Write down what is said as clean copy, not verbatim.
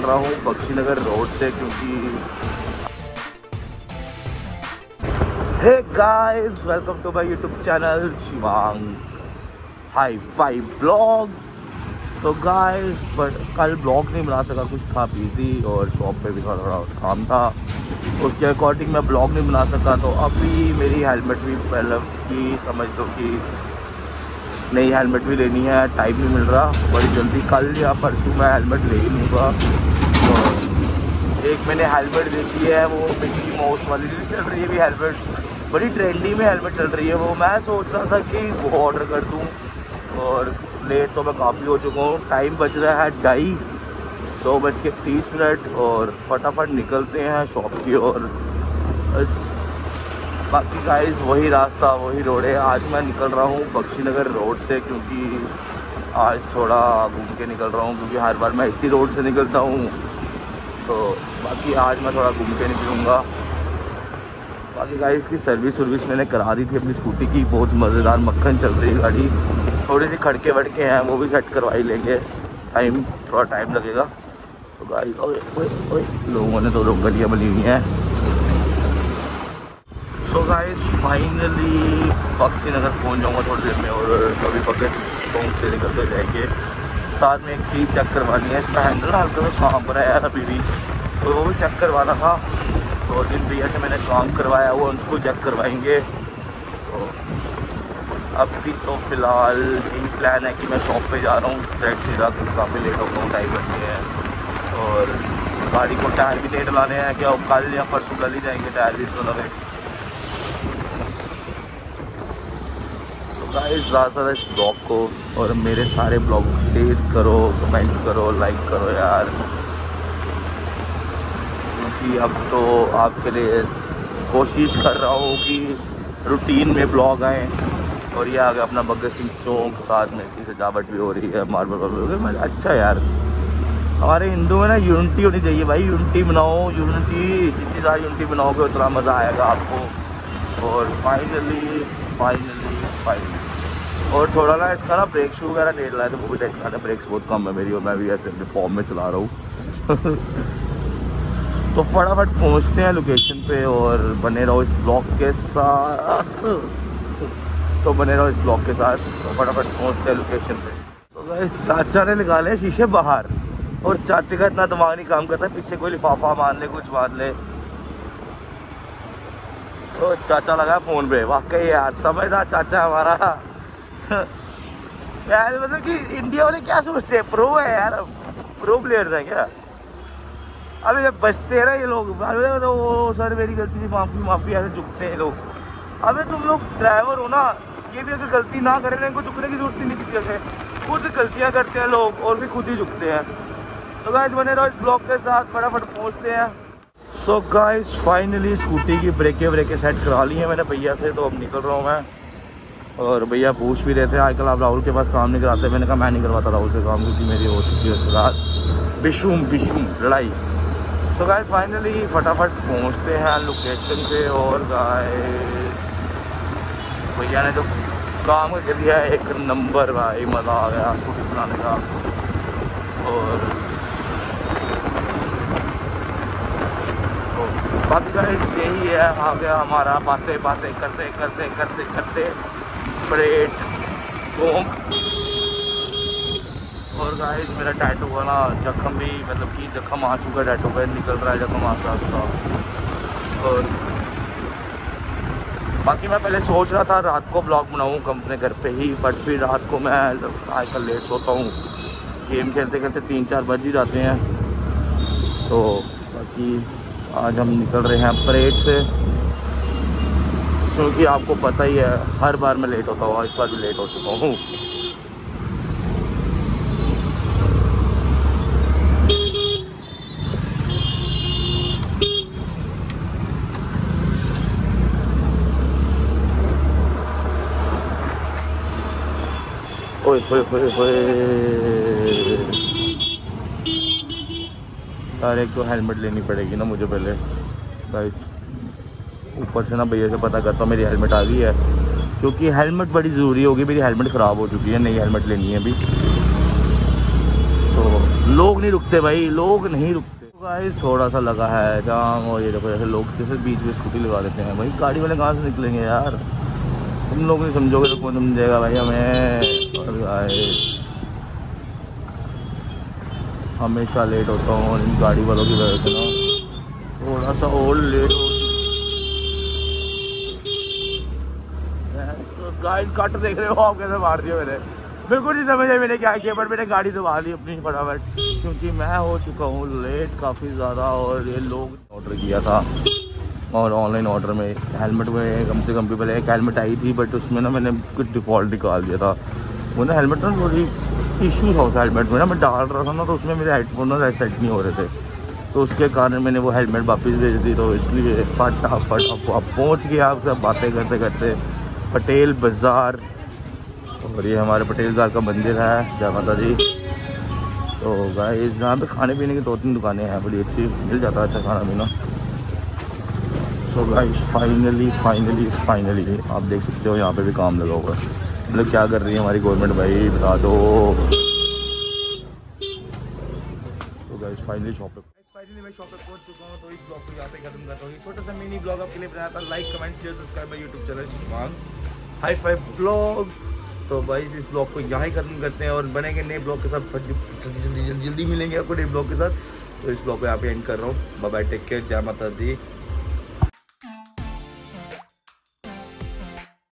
रहा हूँ बख्शी नगर रोड से, क्योंकि hey guys, welcome to my YouTube channel Shivang hi fi blogs. तो गाइस कल ब्लॉग नहीं बना सका, कुछ था बिजी और शॉप पे भी थोड़ा काम था, उसके अकॉर्डिंग मैं ब्लॉग नहीं बना सका। तो अभी मेरी हेलमेट भी पहले की समझ लो कि नई हेलमेट भी लेनी है, टाइम नहीं मिल रहा, बड़ी जल्दी कल या परसों मैं हेलमेट ले ही लूँगा। तो एक मैंने हेलमेट देखी है, वो मिकी माउस वाली नहीं चल रही है भी हेलमेट, बड़ी ट्रेंडी में हेलमेट चल रही है वो। मैं सोच रहा था कि वो ऑर्डर कर दूँ, और लेट तो मैं काफ़ी हो चुका हूँ। टाइम बच रहा है 2:30 और फटाफट निकलते हैं शॉप की ओर। बस बाकी गाइस वही रास्ता वही रोड है। आज मैं निकल रहा हूँ बख्शी नगर रोड से, क्योंकि आज थोड़ा घूम के निकल रहा हूँ, क्योंकि हर बार मैं इसी रोड से निकलता हूँ। तो बाकी आज मैं थोड़ा घूम के निकलूँगा। बाकी गाइस की सर्विस मैंने करा दी थी अपनी स्कूटी की, बहुत मज़ेदार मक्खन चल रही है गाड़ी। थोड़ी सी खड़के वड़के हैं वो भी सेट करवा ही लेंगे, थोड़ा टाइम लगेगा। तो गाइस ओए लोगों ने तो गलियाँ बनी हुई हैं। So guys finally Bakshi Nagar पहुँच जाऊँगा थोड़ी देर में, और अभी बख्शी चौक से निकलते जाएंगे। साथ में एक चीज़ चेक करवानी है, इसका हैंडल हल्का सा काम पर है यार अभी भी, तो वो भी चेक करवाना था। तो जिन भैया से मैंने काम करवाया वो उनको चेक करवाएंगे। तो अभी तो फ़िलहाल यही प्लान है कि मैं शॉप पे जा रहा हूँ डायरेक्ट सीधा, काफ़ी लेट हो गया हूँ, 2:30 बज गए हैं। और गाड़ी को टायर भी नहीं डलाने हैं, क्या कल या परसों कल ही जाएंगे टायर भी इसको लगे। सो गाइस ज़्यादा इस ब्लॉग को और मेरे सारे ब्लॉग शेयर करो, कमेंट करो, लाइक करो यार, क्योंकि अब तो आपके लिए कोशिश कर रहा हूँ कि रूटीन में ब्लॉग आए। और ये आ गया अपना भगत सिंह चौक, साथ में इसकी सजावट भी हो रही है, मार्बल वार्बल। अच्छा यार, हमारे हिंदू में ना यूनिटी होनी चाहिए भाई, यूनिटी बनाओ, यूनिटी जितनी ज़्यादा यूनिटी बनाओगे उतना मज़ा आएगा आपको। और फाइनली और थोड़ा ना इसका ना ब्रेक शू वगैरह नहीं डला है, तो वो भी देखना है। ब्रेक्स बहुत कम है मेरी, और मैं भी ऐसे फॉर्म में चला रहा हूँ। तो फटाफट पहुँचते हैं लोकेशन पे, और बने रहो इस ब्लॉग के साथ। तो फटाफट पहुँचते हैं लोकेशन पे। तो गाइस चाचा ने निकाले शीशे बाहर, और चाचे का इतना दिमाग नहीं काम करता, पीछे कोई लिफाफा मान ले, कुछ मान ले। तो चाचा लगा फ़ोन पे, वाकई यार समझदार चाचा हमारा। यार मतलब कि इंडिया वाले क्या सोचते हैं, प्रो है यार, प्रो प्लेयर्स हैं क्या। अभी जब बचते हैं ना ये लोग, तो वो सर मेरी गलती थी, माफ़ी ऐसे झुकते हैं लोग। अबे तुम लोग ड्राइवर हो ना, ये भी अगर गलती ना करें ना, इनको झुकने की जरूरत नहीं किसी से, खुद गलतियाँ करते हैं लोग और भी खुद ही झुकते हैं। तो गाइस बने रहो इस ब्लॉग के साथ, फटाफट पहुँचते हैं। सो गाइस फाइनली स्कूटी की ब्रेकें सेट करा ली हैं मैंने भैया से, तो अब निकल रहा हूँ मैं। और भैया पूछ भी रहे थे आजकल आप राहुल के पास काम नहीं कराते, मैंने कहा मैं नहीं करवाता राहुल से काम, क्योंकि मेरी हो चुकी है उसके साथ बिशुम लड़ाई। सो गाइस फाइनली फटाफट पहुंचते हैं लोकेशन पे। और गाइस भैया ने जो काम कर दिया है 1 नंबर भाई, मज़ा आ गया स्कूटी चलाने का। और बाकी गाइस यही है, आ गया हमारा बातें करते परेड चौक। और गाइस मेरा टैटू का ना जख्म भी, मतलब कि जख्म आ चुका है, टैटू पे निकल रहा है जख्म आस्ता आस्ता। और बाकी मैं पहले सोच रहा था रात को ब्लॉग बनाऊँ अपने घर पे ही, बट फिर रात को मैं आजकल लेट सोता हूँ, गेम खेलते 3-4 बज ही जाते हैं। तो बाकी आज हम निकल रहे हैं परेड से, क्योंकि आपको पता ही है हर बार मैं लेट होता हूँ, इस बार भी लेट हो चुका हूँ। ओए यार, एक तो हेलमेट लेनी पड़ेगी ना मुझे पहले गाइस। ऊपर से ना भैया से पता करता हूँ मेरी हेलमेट आ गई है, क्योंकि हेलमेट बड़ी ज़रूरी होगी। मेरी हेलमेट ख़राब हो चुकी है, नई हेलमेट लेनी है अभी। तो लोग नहीं रुकते भाई, लोग नहीं रुकते गाइस। थोड़ा सा लगा है जाम और ये देखो जैसे लोग जैसे बीच में स्कूटी लगा देते हैं भाई, गाड़ी वाले कहाँ से निकलेंगे यार। तुम लोग नहीं समझोगे तो कौन समझेगा भाई हमें। और गाइस हमेशा लेट होता हूँ इन गाड़ी वालों की वजह से ना, थोड़ा सा और लेट हो। गाइस कट देख रहे हो आप कैसे मार दिया मैंने, बिल्कुल नहीं समझ आई मैंने क्या किया, बट मैंने गाड़ी दबा ली अपनी फटाफट, क्योंकि मैं हो चुका हूँ लेट काफ़ी ज़्यादा। और ये लोग ऑर्डर किया था और ऑनलाइन ऑर्डर में हेलमेट में कम से कम भी पहले एक हेलमेट आई थी, बट उसमें ना मैंने कुछ डिफ़ॉल्ट निकाल दिया था। वो ना हेलमेट ना थोड़ी इशू था उस हेलमेट में ना, मैं डाल रहा था ना तो उसमें मेरे हेडफोन ना सेट नहीं हो रहे थे, तो उसके कारण मैंने वो हेलमेट वापस भेज दी। तो इसलिए फटाफट अब पहुँच गया आप सब बातें करते करते पटेल बाज़ार। और ये हमारे पटेल बाज़ार का मंदिर है, जय माता दी। तो गाइस यहाँ पे खाने पीने की 2-3 दुकानें हैं, बड़ी अच्छी मिल जाता है अच्छा खाना पीना। सो गाइस फाइनली आप देख सकते हो यहाँ पे भी काम लगा हुआ है। मतलब क्या कर रही है हमारी गवर्नमेंट भाई बता दो। तो गाइस फाइनली मैं शॉप पे पहुंच चुका हूँ। तो इस ब्लॉग को यहाँ पे खत्म करता हूँ। छोटा सा मिनी ब्लॉग आपके लिए बनाया था। Like comment share subscribe my YouTube channel high five blog. तो भाई इस ब्लॉग को यहाँ ही खत्म करते हैं और बनेंगे नए ब्लॉग के साथ, जल्दी मिलेंगे आपको नए ब्लॉग के साथ। तो इस ब्लॉग को यहाँ पे एंड कर रहा हूँ। बाय बाय, टेक केयर, जय माता दी।